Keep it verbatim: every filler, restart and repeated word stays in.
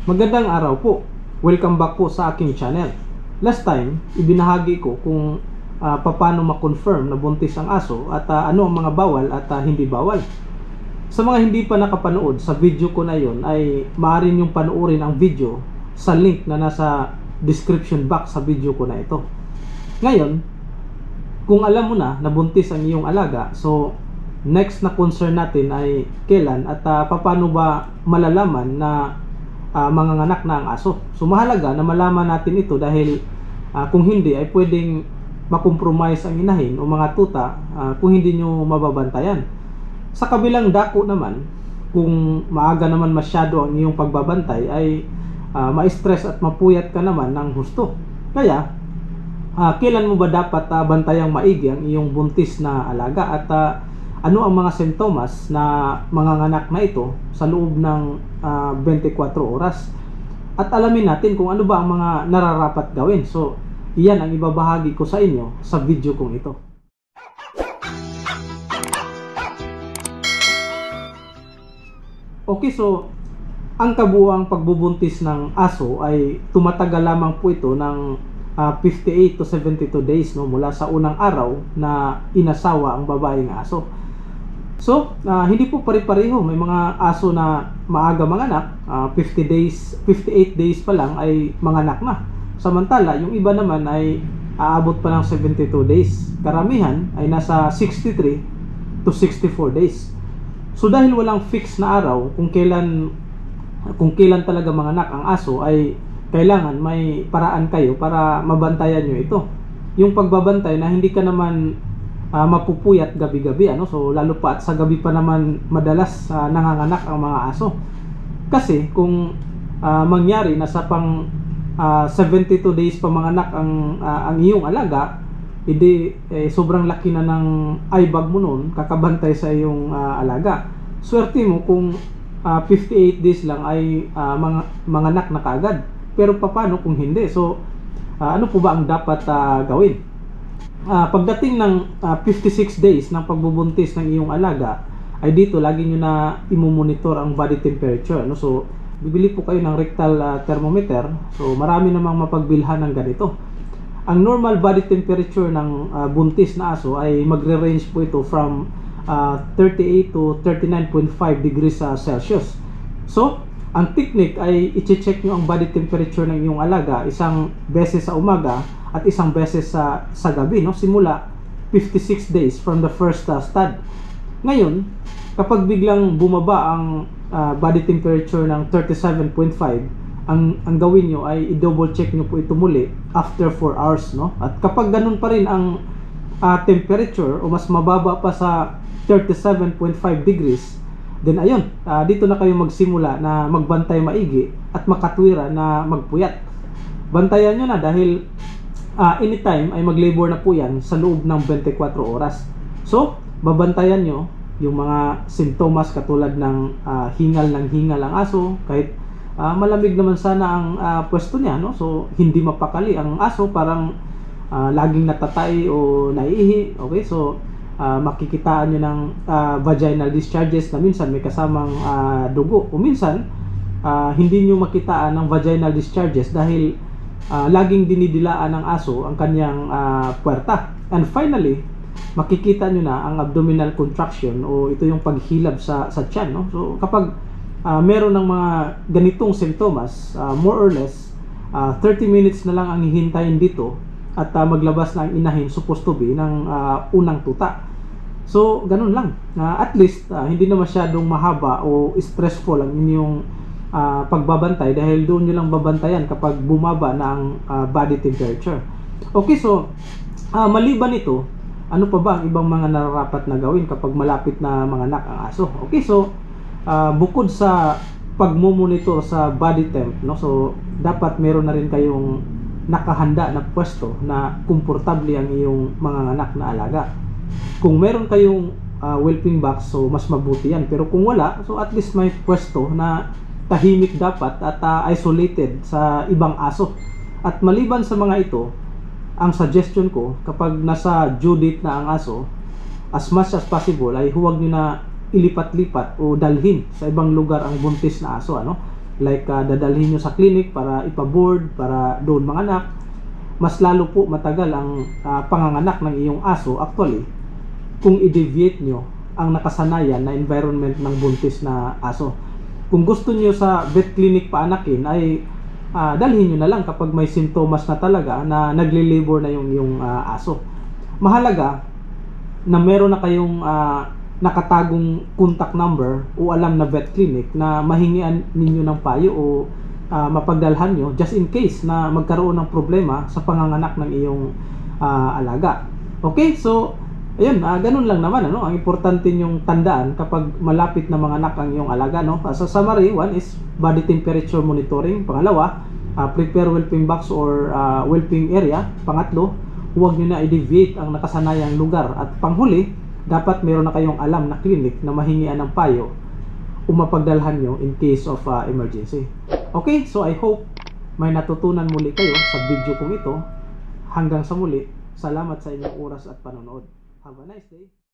Magandang araw po. Welcome back po sa aking channel. Last time, ibinahagi ko kung uh, paano ma-confirm na buntis ang aso at uh, ano ang mga bawal at uh, hindi bawal. Sa mga hindi pa nakapanood sa video ko na yon, ay maaari niyong panoorin ang video sa link na nasa description box sa video ko na ito. Ngayon, kung alam mo na na buntis ang iyong alaga, so next na concern natin ay kailan at uh, paano ba malalaman na Uh, manganganak na ang aso. So mahalaga na malaman natin ito dahil uh, kung hindi ay pwedeng makompromise ang inahin o mga tuta uh, kung hindi nyo mababantayan. Sa kabilang dako naman, kung maaga naman masyado ang iyong pagbabantay ay uh, ma-stress at mapuyat ka naman ng husto. Kaya uh, kailan mo ba dapat uh, bantayang maigi ang iyong buntis na alaga at uh, ano ang mga sintomas na manganganak na ito sa loob ng uh, twenty-four oras, at alamin natin kung ano ba ang mga nararapat gawin. So iyan ang ibabahagi ko sa inyo sa video kong ito. Okay, so ang kabuuang pagbubuntis ng aso ay tumatagal lamang po ito ng uh, fifty-eight to seventy-two days, no, mula sa unang araw na inasawa ang babaeng aso. So, uh, hindi po pare-pareho. May mga aso na maaga manganak, uh, fifty days, fifty-eight days pa lang ay manganak na. Samantala, yung iba naman ay aabot pa ng seventy-two days. Karamihan ay nasa sixty-three to sixty-four days. So, dahil walang fix na araw kung kailan kung kailan talaga manganak ang aso, ay kailangan may paraan kayo para mabantayan nyo ito. Yung pagbabantay na hindi ka naman Uh, mapupuyat gabi-gabi, ano? So lalo pa at sa gabi pa naman madalas uh, nanganganak ang mga aso. Kasi kung uh, mangyari na sa pang uh, seventy-two days pa manganak ang uh, ang iyong alaga, hindi eh, sobrang laki na ng eye bag mo noon kakabantay sa iyong uh, alaga. Swerte mo kung uh, fifty-eight days lang ay uh, mga manganak na kaagad. Pero paano kung hindi? So uh, ano po ba ang dapat uh, gawin? Uh, pagdating ng uh, fifty-six days ng pagbubuntis ng iyong alaga, ay dito lagi nyo na imumonitor ang body temperature, no? So bibili po kayo ng rectal uh, thermometer. So marami namang mapagbilhan ng ganito. Ang normal body temperature ng uh, buntis na aso ay magre-range po ito from uh, thirty-eight to thirty-nine point five degrees uh, Celsius. So ang technique ay i-check nyo ang body temperature ng iyong alaga isang beses sa umaga at isang beses sa, sa gabi, no? Simula fifty-six days from the first uh, stud. Ngayon, kapag biglang bumaba ang uh, body temperature ng thirty-seven point five, ang, ang gawin nyo ay i-double check nyo po ito muli after four hours, no? At kapag ganun pa rin ang uh, temperature o mas mababa pa sa thirty-seven point five degrees, then ayun, uh, dito na kayo magsimula na magbantay maigi at makatwira na magpuyat. Bantayan nyo na dahil Uh, anytime ay mag-labor na po yan sa loob ng twenty-four oras. So, babantayan nyo yung mga sintomas katulad ng uh, hingal ng hingal ang aso. Kahit uh, malamig naman sana ang uh, pwesto niya, no? So, hindi mapakali ang aso, parang uh, laging natatay o naiihi. Okay, so uh, makikitaan nyo ng uh, vaginal discharges na minsan may kasamang uh, dugo. O minsan, uh, hindi nyo makitaan ng vaginal discharges dahil Uh, laging dinidilaan ng aso ang kanyang uh, puwerta. And finally, makikita nyo na ang abdominal contraction o ito yung paghilab sa, sa tiyan, no? So kapag uh, meron ng mga ganitong sintomas, uh, more or less uh, thirty minutes na lang ang hihintayin dito at uh, maglabas na ang inahin supposed to be ng uh, unang tuta. So ganun lang, uh, at least uh, hindi na masyadong mahaba o stressful ang inyong Uh, pagbabantay dahil doon nyo lang babantayan kapag bumaba na ang uh, body temperature. Okay, so uh, maliban ito, ano pa ba ang ibang mga nararapat na gawin kapag malapit na manganak ang aso? Okay, so uh, bukod sa pagmumonitor sa body temp, no, so dapat meron na rin kayong nakahanda na pwesto na komportable ang iyong mga anak na alaga. Kung meron kayong uh, whelping box, so mas mabuti yan. Pero kung wala, so at least may pwesto na tahimik dapat at uh, isolated sa ibang aso. At maliban sa mga ito, ang suggestion ko, kapag nasa due date na ang aso, as much as possible ay huwag nyo na ilipat-lipat o dalhin sa ibang lugar ang buntis na aso, ano? like uh, dadalhin nyo sa clinic para ipaboard, para doon manganak, mas lalo po matagal ang uh, panganganak ng iyong aso actually kung i-deviate nyo ang nakasanayan na environment ng buntis na aso. Kung gusto nyo sa vet clinic paanakin ay uh, dalhin nyo na lang kapag may sintomas na talaga na nagli-labor na yung, yung uh, aso. Mahalaga na meron na kayong uh, nakatagong contact number o alam na vet clinic na mahingian ninyo ng payo o uh, mapagdalhan nyo just in case na magkaroon ng problema sa panganganak ng iyong uh, alaga. Okay, so ayun, uh, ganun lang naman, ano? Ang importante nyong tandaan kapag malapit na manganak ang iyong alaga, no? Sa summary, one is body temperature monitoring. Pangalawa, uh, prepare whelping box or uh, whelping area. Pangatlo, huwag nyo na i-deviate ang nakasanayang lugar. At panghuli, dapat meron na kayong alam na clinic na mahingian ng payo o mapagdalhan nyo in case of uh, emergency. Okay, so I hope may natutunan muli kayo sa video kong ito. Hanggang sa muli, salamat sa inyong oras at panonood. Have a nice day.